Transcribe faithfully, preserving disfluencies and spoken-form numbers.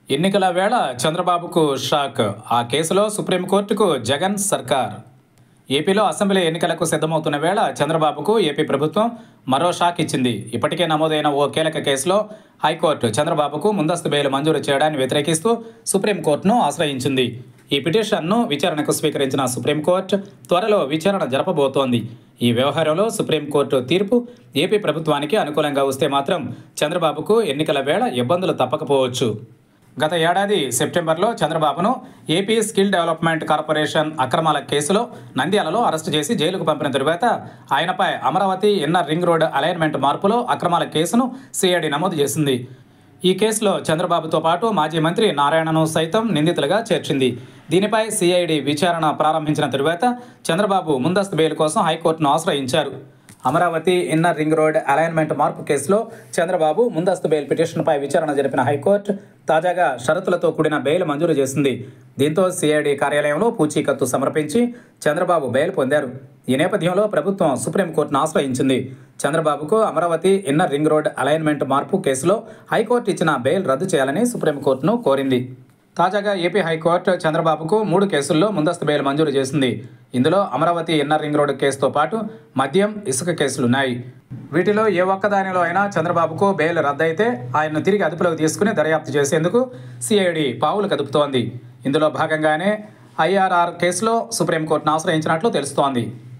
ఎన్నికల వేళ చంద్రబాబుకు షాక్. ఆ కేసులో సుప్రీంకోర్టుకు జగన్ సర్కార్. ఏపీలో అసెంబ్లీ ఎన్నికలకు సిద్ధమవుతున్న వేళ చంద్రబాబుకు ఏపీ ప్రభుత్వం మరో షాక్ ఇచ్చింది. ఇప్పటికే నమోదైన ఓ కీలక కేసులో హైకోర్టు చంద్రబాబుకు ముందస్తు బెయిల్ మంజూరు చేయడాన్ని వ్యతిరేకిస్తూ సుప్రీంకోర్టును ఆశ్రయించింది. ఈ పిటిషన్ను విచారణకు స్వీకరించిన సుప్రీంకోర్టు త్వరలో విచారణ జరపబోతోంది. ఈ వ్యవహారంలో సుప్రీంకోర్టు తీర్పు ఏపీ ప్రభుత్వానికి అనుకూలంగా వస్తే మాత్రం చంద్రబాబుకు ఎన్నికల వేళ ఇబ్బందులు తప్పకపోవచ్చు. గత ఏడాది సెప్టెంబర్లో చంద్రబాబును ఏపీ స్కిల్ డెవలప్మెంట్ కార్పొరేషన్ అక్రమాల కేసులో నంద్యాలలో అరెస్టు చేసి జైలుకు పంపిన తరువాత ఆయనపై Amaravati inner ring road alignment మార్పులో అక్రమాల కేసును సిఐడి నమోదు చేసింది. ఈ కేసులో చంద్రబాబుతో పాటు మాజీ మంత్రి నారాయణను సైతం నిందితులుగా చేర్చింది. దీనిపై సిఐడి విచారణ ప్రారంభించిన తరువాత చంద్రబాబు ముందస్తు బెయిల్ కోసం హైకోర్టును ఆశ్రయించారు. Amaravati inner ring road alignment మార్పు కేసులో చంద్రబాబు ముందస్తు బెయిల్ పిటిషన్పై విచారణ జరిపిన హైకోర్టు తాజాగా షరతులతో కూడిన బెయిల్ మంజూరు చేసింది. దీంతో సిఐడి కార్యాలయంలో పూచీకత్తు సమర్పించి చంద్రబాబు బెయిల్ పొందారు. ఈ నేపథ్యంలో ప్రభుత్వం సుప్రీంకోర్టును ఆశ్రయించింది. చంద్రబాబుకు Amaravati inner ring road alignment మార్పు కేసులో హైకోర్టు ఇచ్చిన బెయిల్ రద్దు చేయాలని సుప్రీంకోర్టును కోరింది. తాజాగా ఏపీ హైకోర్టు చంద్రబాబుకు మూడు కేసుల్లో ముందస్తు బెయిల్ మంజూరు చేసింది. ఇందులో అమరావతి ఇన్నర్ రింగ్ రోడ్ కేసుతో పాటు మద్యం, ఇసుక కేసులున్నాయి. వీటిలో ఏ ఒక్కదానిలో అయినా చంద్రబాబుకు బెయిల్ రద్దయితే ఆయన్ను తిరిగి అదుపులోకి తీసుకుని దర్యాప్తు చేసేందుకు సిఐడి పావులు కదుపుతోంది. ఇందులో భాగంగానే ఐఆర్ఆర్ కేసులో సుప్రీంకోర్టును ఆశ్రయించినట్లు తెలుస్తోంది.